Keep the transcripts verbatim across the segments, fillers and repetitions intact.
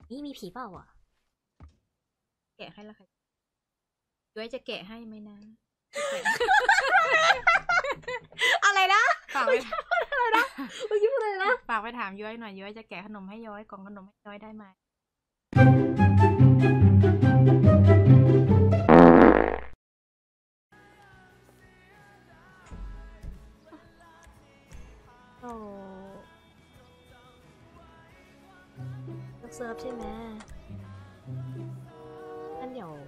นี่มีผีเปล่าอ่ะแกะให้ละค่ะย้อยจะแกะให้ไหมนะอะไรนะฝากไว้อะไรนะเมื่อกี้พูดอะไรนะฝากไปถามย้อยหน่อยย้อยจะแกะขนมให้ย้อยกล่องขนมให้ย้อยได้ไหมโอ้ยกเซิร์ฟใช่ไหมงั้นเดี๋ยว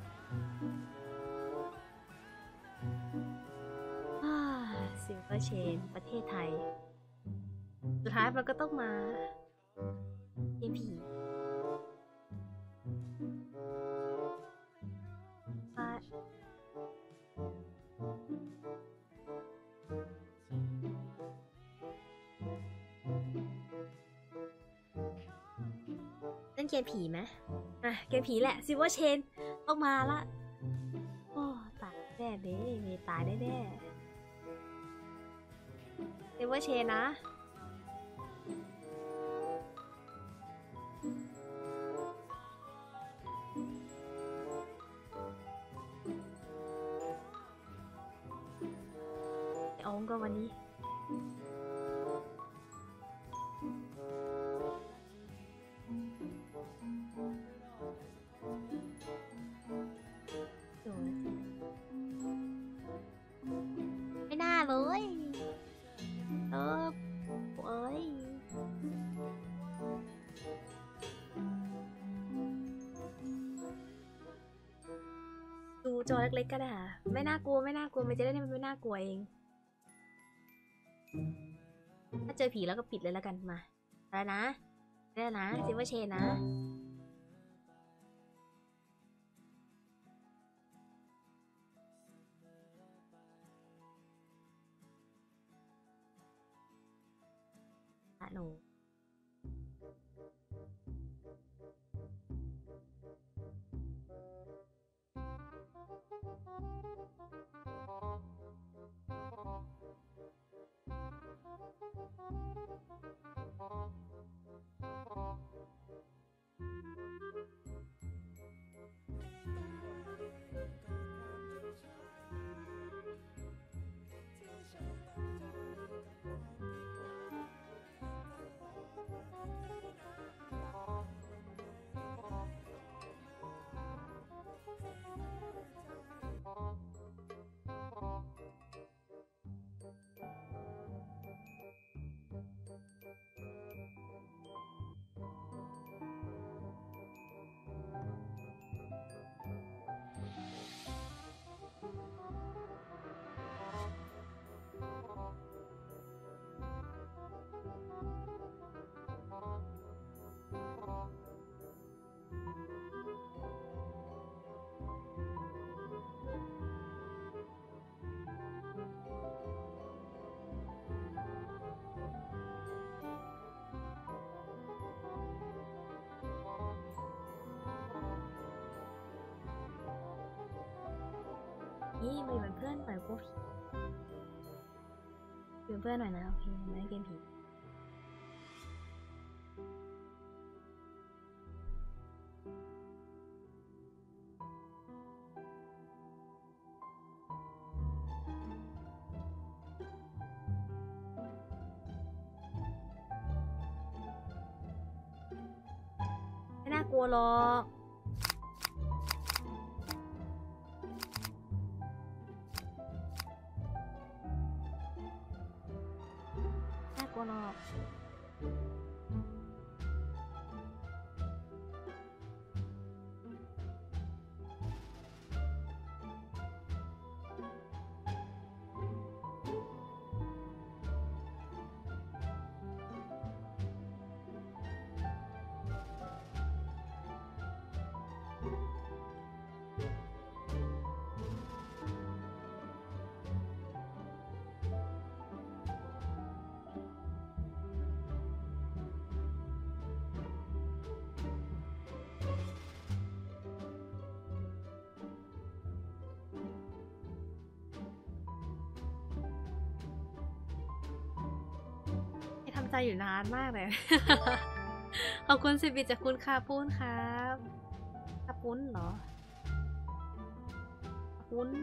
ซิลเวอร์เชนประเทศไทยสุดท้ายมันก็ต้องมาเกมผีเล่นเกมผีไหมอ่ะเกมผีแหละซิลเวอร์เชนต้องมาละโอ้ตายแน่เด้มีตายแน่ๆซิลเวอร์เชนนะเอาก็วันนี้ไม่น่าเลยเออเอ้ยดูจอเล็กๆก็ได้ค่ะไม่น่ากลัวไม่น่ากลัวมันจะได้ไม่น่ากลัวเองถ้าเจอผีแล้วก็ปิดเลยแล้วกันมาแล้วนะได้นะซิลเวอร์เชนนะหนูนี่มาอยู่เป็นเพื่อนหน่อยพวกผีเป็นเพื่อนหน่อยนะโอเคมาเล่นเกมผีไม่น่ากลัวหรอกน่ากลัวหรอกทำใจอยู่นานมากเลยขอบคุณสิบบิตจากคุณคาปุ้นครับคาปุ้นเหรอคาปุ้น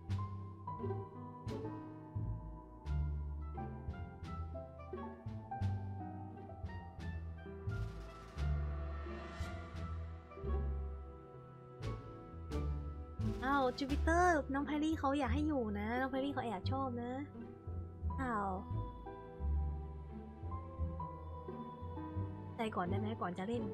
อ้าวจูปิเตอร์น้องแพรรี่เขาอยากให้อยู่นะน้องแพรรี่เขาแอบชอบนะอ้าวใจก่อนได้ไหมก่อนจะเล่น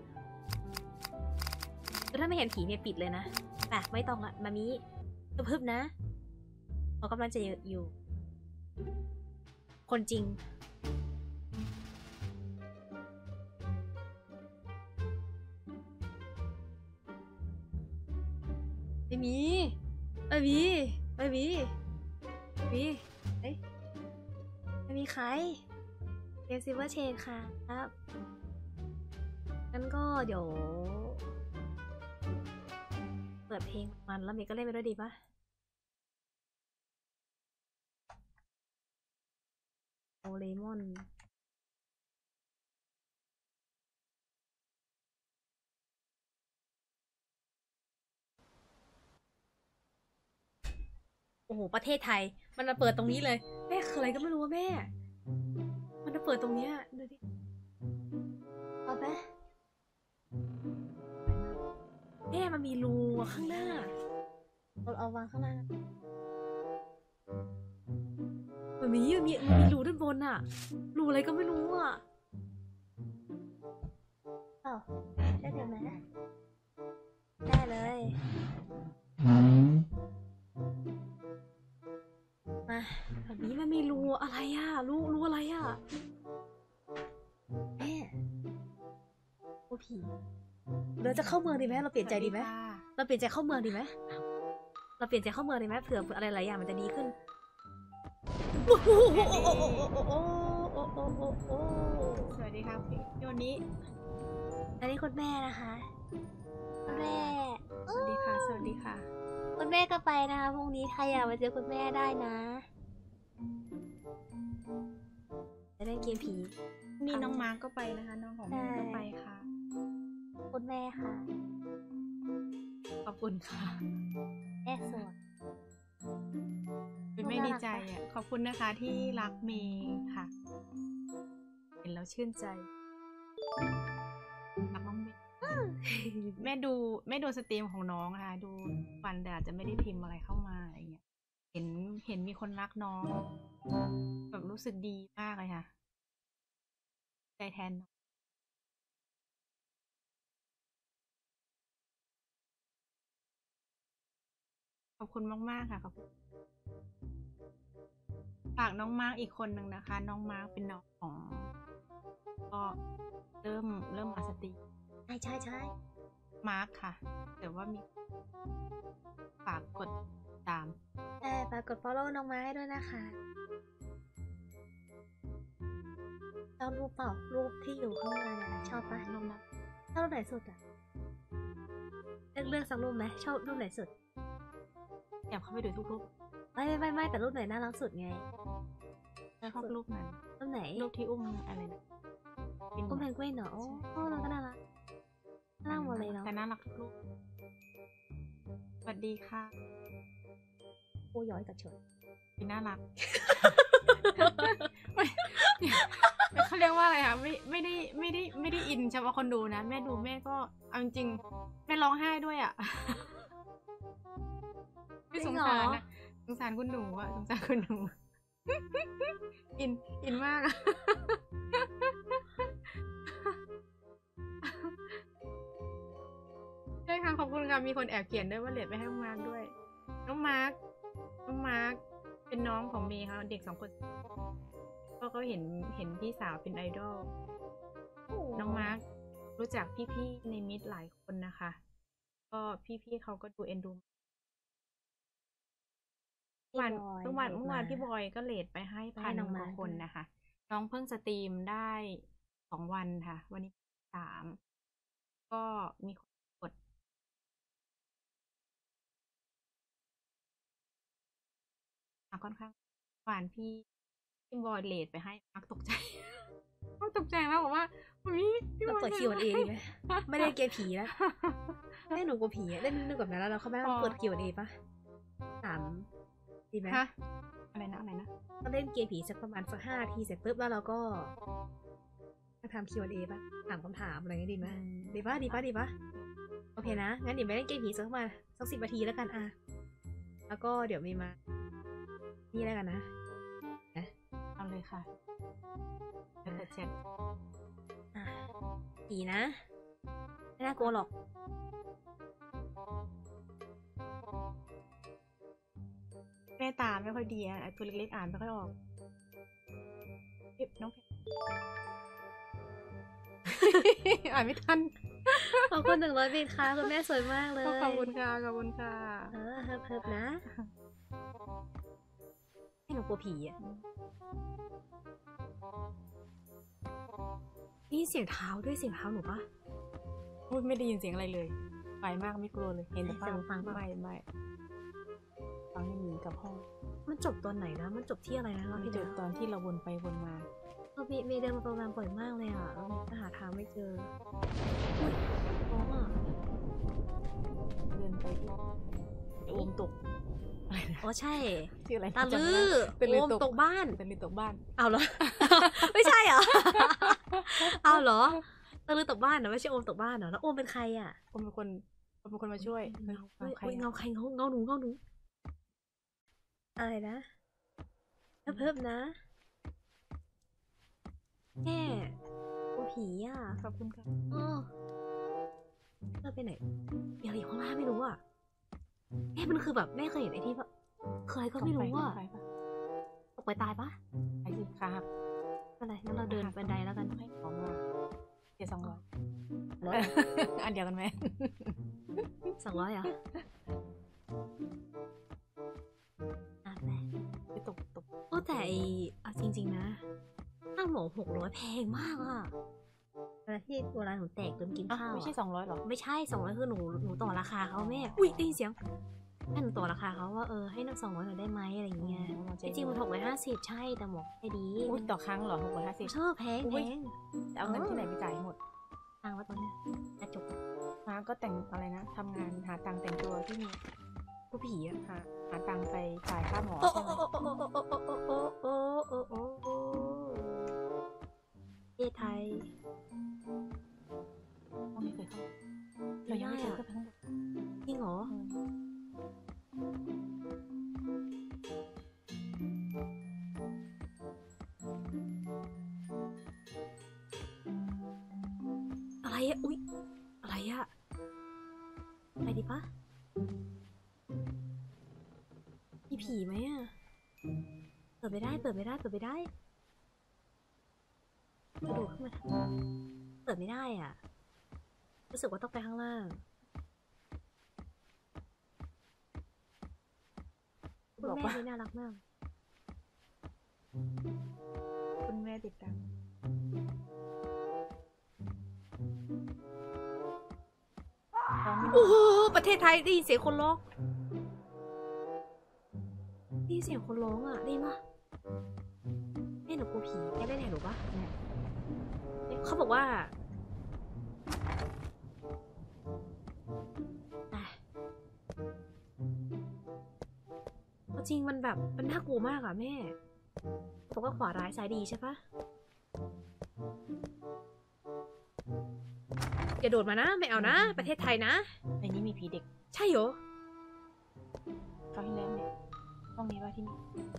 คือถ้าไม่เห็นผีเนี่ยปิดเลยนะอ่ะไม่ต้องละมามีพึบๆนะเขากำลังจะอยู่ คนจริงไม่มีไม่มีไม่มีไม่มีเอ้ยไม่มีใครเกมซิลเวอร์เชนค่ะครับงั้นก็เดี๋ยวเปิดเพลงมันแล้วเมย์ก็เล่นไปด้วยดีปะโอเลมอนโอ้โหประเทศไทยมันมาเปิดตรงนี้เลยแม่คืออะไรก็ไม่รู้ว่าแม่มันมาเปิดตรงเนี้ยดูดิเอาไหมแม่มันมีรูข้างหน้าเอาเอาวางข้างล่างมันมีมันมีมันมีรูด้านบนอะรูอะไรก็ไม่รู้อะอ้าวได้เดี๋ยวไหมได้เลยมาแบบนี้มันมีรูอะไรอะรูรูอะไรอะแม่โอ้ผีเราจะเข้าเมืองดีไหมเราเปลี่ยนใจดีไหมเราเปลี่ยนใจเข้าเมืองดีไหมเราเปลี่ยนใจเข้าเมืองดีไหมเผื่ออะไรหลายอย่างมันจะดีขึ้นสวัสดีครับพี่วันนี้อันนี้คุณแม่นะคะคุณแม่สวัสดีค่ะสวัสดีค่ะคุณแม่ก็ไปนะคะพรุ่งนี้ใครอยากมาเจอคุณแม่ได้นะจะเล่นเกมผีนี่น้องมาร์กก็ไปนะคะน้องของแม่ก็ไปค่ะคุณแม่ค่ะขอบคุณค่ะแม่สวยเป็นไม่ดีใจอ่ะขอบคุณนะคะที่รักเมย์ค่ะเห็นแล้วชื่นใจรักน้องเมย์แม่ดูแม่ดูสตรีมของน้องค่ะดูวันแต่อาจจะไม่ได้พิมพ์อะไรเข้ามาอะไรเงี้ยเห็นเห็นมีคนรักน้องแบบรู้สึกดีมากเลยค่ะใจแทนน้องขอบคุณมากๆค่ะขอบคุณฝากน้องมาร์กอีกคนหนึ่งนะคะน้องมาร์กเป็นน้องของก็เริ่มเริ่มมาสตรีมใช่ใช่ใช่มาร์กค่ะแต่ว่ามีฝากกดตามใช่ฝากกด follow น้องมาให้ด้วยนะคะชอบรูปเปล่ารูปที่อยู่ข้างในเนี่ยชอบปะรูปนะชอบรูปไหนสุดอ่ะเลือกเลือกสักรูปไหมชอบรูปไหนสุดอยากเข้าไปดูทุกรูปไม่ไม่ไม่แต่รูปไหนน่ารักสุดไงชอบรูปนั้นรูปไหนรูปที่อุ้มอะไรนะอุ้มเพนกวินเหรอโอ้เราก็น่ารักน่ารักหมดเลยเนาะแต่น่ารักทุกรูปสวัสดีค่ะโอ้ย้อยกับเฉยเป็นน่ารักเขาเรียกว่าอะไรคะไม่ไม่ได้ไม่ได้ไม่ได้อินเฉพาะคนดูนะแม่ดูแม่ก็เอาจริงแม่ร้องไห้ด้วยอ่ะไม่สงสารนะสงสารคุณหนูอ่ะสงสารคุณหนูอินอินมากอะใช่ค่ะขอบคุณค่ะมีคนแอบเขียนด้วยว่าเลดไปให้น้องมาร์กด้วยน้องมาร์กน้องมาร์กเป็นน้องของเมย์ค่ะเด็กสองคนก็ก็เห็นเห็นพี่สาวเป็นไอดอลน้องมาร์กรู้จักพี่ๆในมิตรหลายคนนะคะก็พี่ๆเขาก็ดูเอ็นดูเมื่อวานเมื่อวานเมื่อวานพี่บอยก็เลทไปให้พันกว่าคนนะคะน้องเพิ่งสตรีมได้สองวันค่ะวันนี้สามก็มีคนกดค่อนข้างหวานพี่พี่บอยเลทไปให้มักตกใจมักตกใจมากบอกว่าเราเปิดคิวเอไหมไม่ได้เกมผีนะให้หนูกลัวผีเล่นนึกแบบนั้นแล้วเราเข้าไปต้องเปิดคิวเอปะถามดีไหมอะไรนะอะไรนะก็เล่นเกมผีสักประมาณสักห้าทีเสร็จปุ๊บแล้วเราก็มาทำคิวเอปะถามคำถามอะไรเงี้ยดีไหมดีปะดีปะดีปะโอเคนะงั้นเดี๋ยวไปเล่นเกมผีสักประมาณสักสิบนาทีแล้วกันอ่ะแล้วก็เดี๋ยวมีมานี่แล้วกันนะเอาเลยค่ะเปิดแชทผีนะไม่น่ากลัวหรอกแม่ตาไม่ค่อยดีอ่ะตัวเล็กๆอ่านไม่ค่อยออกเอ๊ะน้องอ่านไม่ทันขอบคุณหนึ่งร้อยบิตค่ะคุณแม่สวยมากเลยขอบคุณค่ะขอบคุณค่ะเออเฮิบเฮิบนะให้หนูกลัวผีอ่ะนี่เสียงเท้าด้วยเสียงเท้าหนูปะพูดไม่ได้ยินเสียงอะไรเลยไปมากไม่กลัวเลยเห็นแต่ฟังไม่ไม่ฟังไม่มีกับห้องมันจบตอนไหนนะมันจบที่อะไรนะมันจบตอนที่เราวนไปวนมาเรามีมีเดินมาประมาณบ่อยมากเลยอ่ะเราหาทางไม่เจออุ้ยน้องอ่ะเดินไปที่โอมตกอ๋อใช่ชื่ออะไรตาลือโอมตกบ้านตาลือตกบ้านเอาเหรอไม่ใช่เหรอเอาเหรอตาลือตกบ้านเหรอไม่ใช่โอมตกบ้านเหรอแล้วโอมเป็นใครอ่ะโอมเป็นคนโอมเป็นคนมาช่วยเงาใครเงาใครเงาเงาหนูเงาหนูอะไรนะเพิ่มนะแม่โอผีอ่ะขอบคุณค่ะเออเราไปไหนเดี๋ยวอยู่ข้างล่างไม่รู้อ่ะแม่มันคือแบบแม่เคยเห็นไอ้ที่แบบเคยก็ไม่รู้อ่ะตกไปตายปะไอ้สิครับอะไรงั้นเราเดินบันไดแล้วกันให้ของมาเจ็ดสองร้อยอันเดียวกันไหมสองร้อยเหรอไปตกตกโอ้แต่อ่ะจริงๆนะตั้งหมูหกร้อยแพงมากอ่ะเวลาที่เวลาหนูแตกจนกินข้าวไม่ใช่สองร้อยหรอไม่ใช่สองร้อยคือหนูหนูต่อราคาเขาแม่อุ้ยได้ยินเสียงให้หนูต่อราคาเขาว่าเออให้นับสองร้อยหน่อยได้ไหมอะไรอย่างเงี้ยจริงๆมันหกร้อยห้าสิบใช่แต่หมอกให้ดีอุ้ยต่อครั้งเหรอหกร้อยห้าสิบชอบแพงแพงเอาเงินที่ไหนไปจ่ายหมดตังว่าตอนนี้จะจบมาก็แต่งอะไรนะทำงานหาตังแต่งตัวที่มีผู้ผีอะหาหาตังไปจ่ายค่าหมอใช่ไหมโอ้โอ้โอ้โอ้โอ้โอ้โอ้โอ้โอ้โอ้เอไทยห้องนี้เคยเข้าเรายังไม่เคยเข้าไปทั้งหมดจริงเหรออะไรอะอุ๊ยอะไรอะไปดิปะมีผีไหมอะเปิดไม่ได้เปิดไม่ได้เปิดไม่ได้กระโดดขึ้นมาเปิดไม่ได้อ่ะรู้สึกว่าต้องไปข้างล่างคุณแม่นี่น่ารักมากคุณแม่ติดตามโอ้โหประเทศไทยได้ยินเสียงคนร้องได้ยินเสียงคนร้องอ่ะได้ปะแม่หนูกลัวผีแม่ได้ไหนหนูปะเขาบอกว่าจริงมันแบบมันน่ากลัวมากอะแม่บอกว่าขวาร้ายซ้ายดีใช่ปะอย่าโดดมานะไม่เอานะประเทศไทยนะในนี้มีผีเด็กใช่เหรอคราวที่แล้วเนี่ยห้องนี้ว่าที่นี่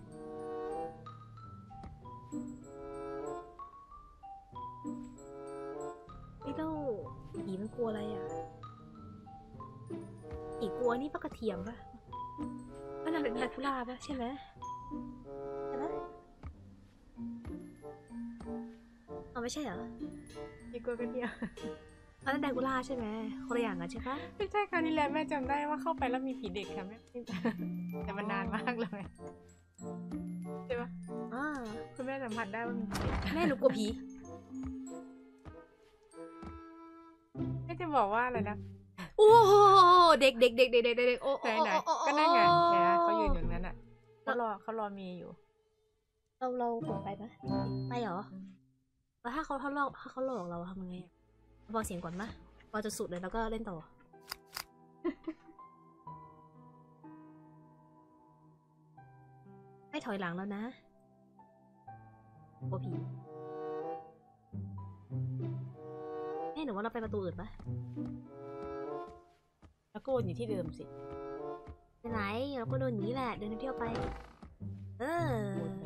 ไอ้เจ้าผีมันกลัวอะไรอ่ะผีกลัวนี่ปะกระเทียมปะอันนั้นเป็นแดกูล่าปะใช่ไหมใช่ไหมอ๋อไม่ใช่เหรอผีกลัวกันเดียวอันนั้นแดกูล่าใช่ไหมคนละอย่างกันใช่ปะไม่ใช่คราวนี้แล้วแม่จำได้ว่าเข้าไปแล้วมีผีเด็กค่ะแม่แต่มันนานมากเลยใช่ปะอ๋อคุณแม่สัมผัสได้ว่ามีผีแม่หนูกลัวผีแม่จะบอกว่าอะไรนะโอ้โหเด็กเด็กเด็กเด็กเด็กเด็กโอ้ไหนไหนก็นั่งไงเนี่ยเขายืนอยู่นั้นอ่ะเขารอเขารอมีอยู่เราเรากดไปปะไปเหรอแล้วถ้าเขาทดลองถ้าเขาหลอกเราทำยังไงพอเสียงก่อนมะพอจะสุดเลยแล้วก็เล่นต่อ ไม่ถอยหลังแล้วนะโอผีแม่หนูว่าเราไปประตูอื่นปะแล้วก็วนอยู่ที่เดิมสิไปไหนเราก็เดินอย่างนี้แหละเดินเที่ยวไป เออ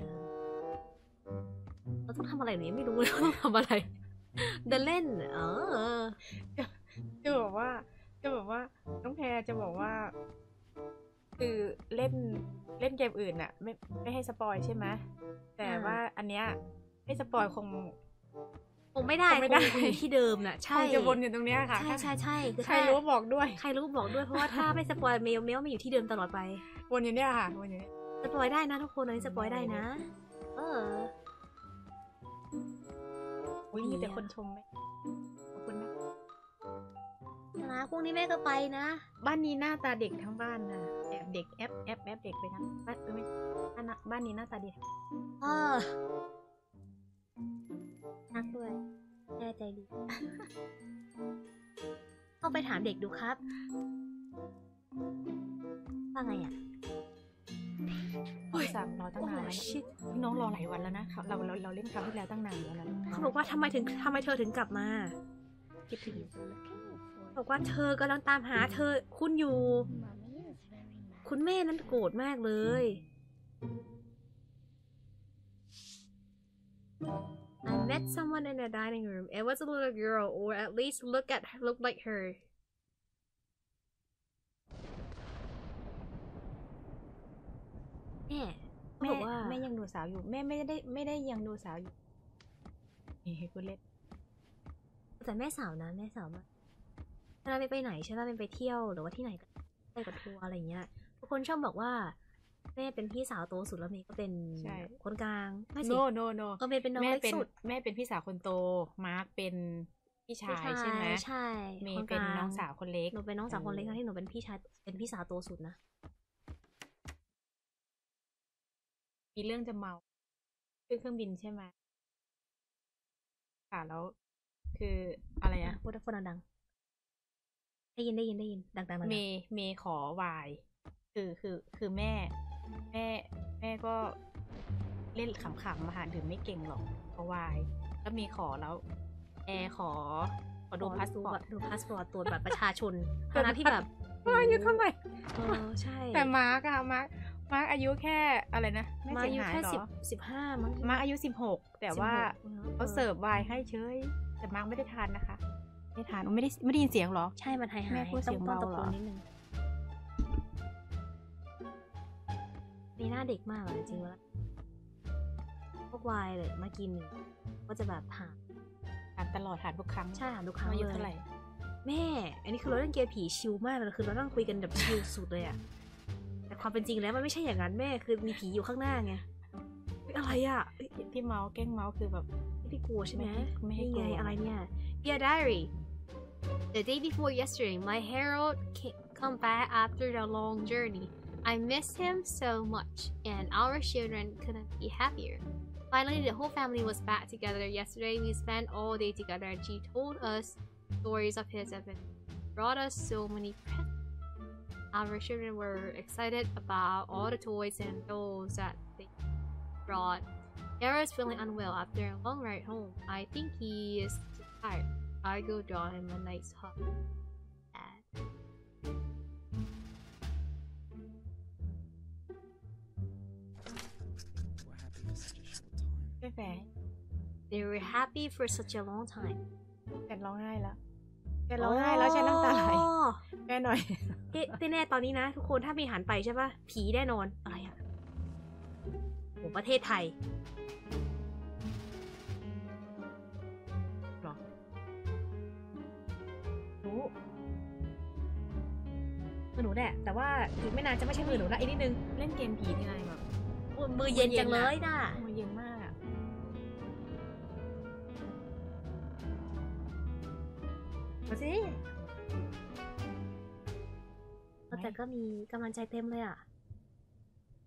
เราต้องทำอะไรหนูยังไม่รู้เลยว่าต้องทำอะไร เดินเล่น เออจะบอกว่า จะบอกว่าน้องแพรจะบอกว่า คือเล่นเล่นเกมอื่นน่ะ ไม่ไม่ให้สปอยใช่ไหมแต่อ่าว่าอันเนี้ยให้สปอยคงคงไม่ได้คงไม่ได้คงอยู่ที่เดิมน่ะคใช่งจะวนอยู่ตรงเนี้ยค่ะใช่ใช่ใช่คือใครถ้ารู้บอกด้วยใครรู้บอกด้วยเพราะว่าถ้าไม่สปอยเมลเมลไม่อยู่ที่เดิมตลอดไปวนอยู่เนี่ยค่ะวนอยู่เนี่ยสปอยได้นะทุกคนอันนี้สปอยได้นะ เอออุ้ยมีแต่คนชมไหมขอบคุณนะนะพรุ่งนี้แม่ก็ไปนะบ้านนี้หน้าตาเด็กทั้งบ้านนะแอบเด็กแอบแอบแอบเด็กไปทั้งบ้านเออไม่บ้านน่ะบ้านนี้หน้าตาเด็กเออนักด้วยแน่ใจดี เข้าไปถามเด็กดูครับ ว่าไงอ่ะโอ้ยสามรอตั้งนานแล้วโอ้นะชิตพี่น้องรอหลายวันแล้วนะเขาเราเราเราเล่นคราวที่แล้วตั้งนานแล้วนะเขาบอกว่าทำไมถึงทำไมเธอถึงกลับมาคิดถึงบอกว่าเธอกำลังตามหาเธอคุณอยู่ คุณแม่นั้นโกรธมากเลย I met someone in the dining room. It was a little girl, or at least look at her, looked like her. แม่เขาแม่บอกว่าแม่ยังดูสาวอยู่แม่ไม่ได้ไม่ได้ยังดูสาวอยู่เฮ้ยกูเล่นแต่แม่สาวนะแม่สาวมากเวลาไปไปไหนใช่ป่ะเป็นไปเที่ยวหรือว่าที่ไหนก็ไปกับทัวร์อะไรเงี้ยทุกคนชอบบอกว่าแม่เป็นพี่สาวโตสุดแล้วเมย์ก็เป็นคนกลางไม่สิโนโนโนก็เมย์เป็นน้องแม่เล็กเป็นสุดแม่เป็นพี่สาวคนโตมาร์คเป็นพี่ชายใช่ไหมใช่เมคย์เป็นกลน้องสาวคนเล็กหนูเป็นน้องสาวคนเล็กนะที่หนูเป็นพี่ชายเป็นพี่สาวโตสุดนะมีเรื่องจะเมาขึ้นเครื่องบินใช่ไหมค่ะแล้วคืออะไรอ่ะอะพูดพูดดังๆได้ยินได้ยินได้ยินดังๆดังเมย์เมย์ขอวาย คือคือคือแม่ แม่แม่ก็เล่นขำๆมาหาดื่มไม่เก่งหรอกขอวายแล้วเมย์ขอแล้ว แอร์ขอขอๆดูพาสปอร์ตดูพาสปอร์ตตรวจบัตรประชาชนทั้งนั้นที่แบบว่าอายุเท่าไหร่เออใช่แต่มาร์กอะมาร์กมาร์กอายุแค่อะไรนะแม่มาเสียอายุหายแค่เหรสิบอสิบห้ามั้งมาร์กอายุสิบหกแต่ว่าสิบหกเขาเสิร์ฟไวน์ให้เฉยแต่มาร์กไม่ได้ทานนะคะ ไม่ทานไม่ได้ไม่ได้ยินเสียงเหรอใช่มันหายหาแม่ยพูดเสียงต้องเบาตะเหรโกอนนิดนึงมีหน้าเด็กมากอะจริงๆแล้วพวกวายเลยมากินก็จะแบบถามทานตลอดทานทุกครั้งใช่ถามทุกครั้งอายุเลเท่าไหร่ยแม่ อันนี้คือเราเล่นเกมผีชิลมากเลยคือเรานั่งคุยกันแบบชิลสุดเลยอะแต่ความเป็นจริงแล้วมันไม่ใช่อย่างนั้นแม่คือมีผีอยู่ข้างหน้าไงเฮ้ยอะไรอะเฮ้ยที่เมาส์แกล้งเมาส์คือแบบไม่ได้กลัวใช่ไหมไม่ให้นี่กลัไงวอะไรเนี่ย Dear Diary The day before yesterday my Harold ca- come back after the long journey I miss him so much and our children couldn't be happier Finally the whole family was back together yesterday we spent all day together and she told us stories of his adventure brought us so many presents our children were excited about all the toys and dolls that they brought Dara is feeling unwell after a long ride home. I think he is too tired. I go draw him a nice hug. Dad. We're happy for such a short time. ไม่แฝง They were happy for such a long time. แกร้องไห้แล้วแกร้องไห้แล้วใช้น้ำตาไหลอ๋อแม่หน่อยเอ๊ะแน่ๆตอนนี้นะ ทุกคนถ้ามีหันไปใช่ปะผีแน่นอน อะไรอะโหประเทศไทยหรอรู้มือหนูแหละแต่ว่าอีกไม่นานจะไม่ใช่มือหนูละอีกนิดนึงเล่นเกมผีทีไรแบบมือเย็นจังเลยน่ะมือเย็นมากอะมาสิแต่ก็มีกำลังใจเต็มเลยอะ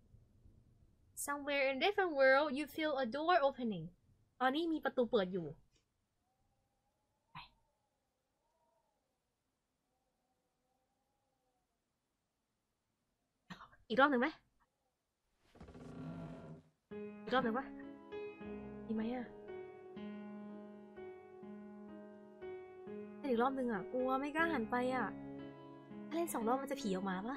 Somewhere in a different world you feel a door opening ตอนนี้มีประตูเปิดอยู่อีกรอบหนึ่งไหมอีกรอบหนึ่งปะดีไหมอะเล่นอีกรอบหนึ่งอะกลัวไม่กล้าหันไปอะถ้าเล่นสองรอบมันจะผีออกมาปะ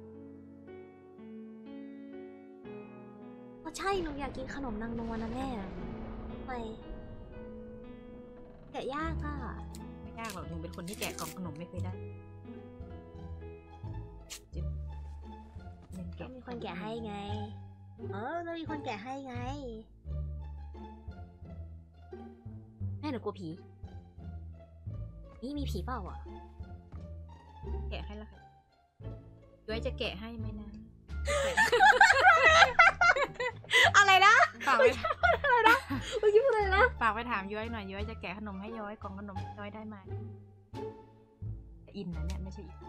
ก็ใช่หนูอยากกินขนมนางนวลนะแม่ไปแกะยากอะไม่ยากหรอกหนูเป็นคนที่แกะกล่องขนมไม่เคยได้จิ๊บเล่นก็แกะมีคนแกะให้ไง เออต้องมีคนแกะให้ไง แม่หนูกลัวผี นี่มีผีเปล่าอ่ะแกะให้ละค่ะย้อยจะแกะให้ไหมนะอะไรนะฝากไว้เมื่อกี้พูดอะไรนะฝากไปถามย้อยหน่อยย้อยจะแกะขนมให้ย้อยกล่องขนมย้อยได้ไหมอินนะเนี่ยไม่ใช่อิน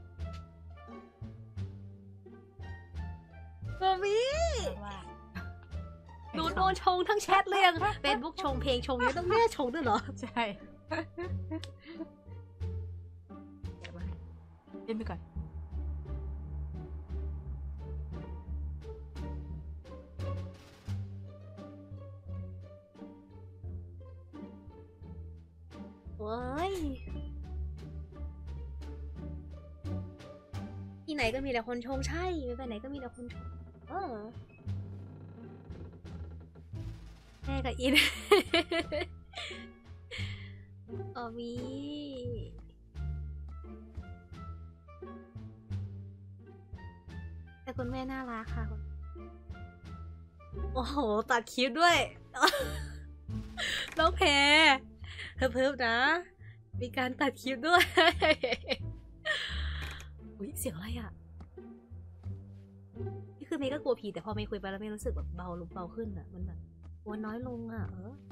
บอบี้ว่าหนูโดนชงทั้งแชทเลยยังเฟซบุ๊กชงเพลงชงยังต้องแม่ชงด้วยเหรอใช่แกะมาให้เล่นไปก่อนเว้ย ที่ไหนก็มีแต่คนชงใช่ไปไหนก็มีแต่คนชง เออ แม่กับอิน ออวีแต่คุณแม่น่ารักค่ะ โอ้โห ตัดคลิปด้วย น้องแพรเพิ่มๆนะ มีการตัดคลิปด้วย อุ๊ย เสียงอะไรอ่ะ นี่คือเมย์ก็กลัวผีแต่พอเมย์คุยไปแล้วเมย์รู้สึกแบบเบาลงเบาขึ้นอ่ะ มันแบบกลัวน้อยลงอ่ะ เออ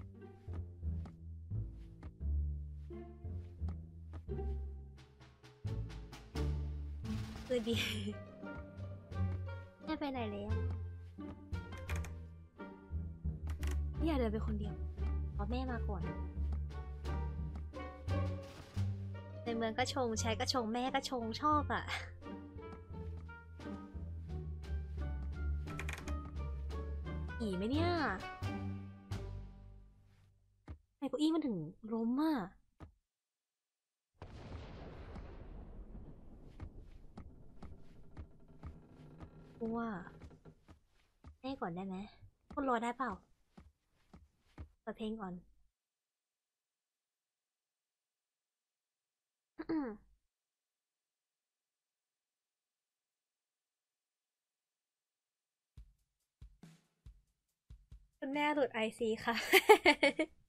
คือดี แม่ไปไหนแล้วไม่อยากเดินไปคนเดียวเพราะแม่มาก่อน ในเมืองก็ชงใช้ก็ชงแม่ก็ชงชอบอ่ะ ผีไหมเนี่ยไอ้เก้าอี้มันถึงล้มอ่ะกลัวแม่ก่อนได้ไหมคุณรอได้เปล่าเปิดเพลงก่อน คุณแม่หลุดไอซีค่ะ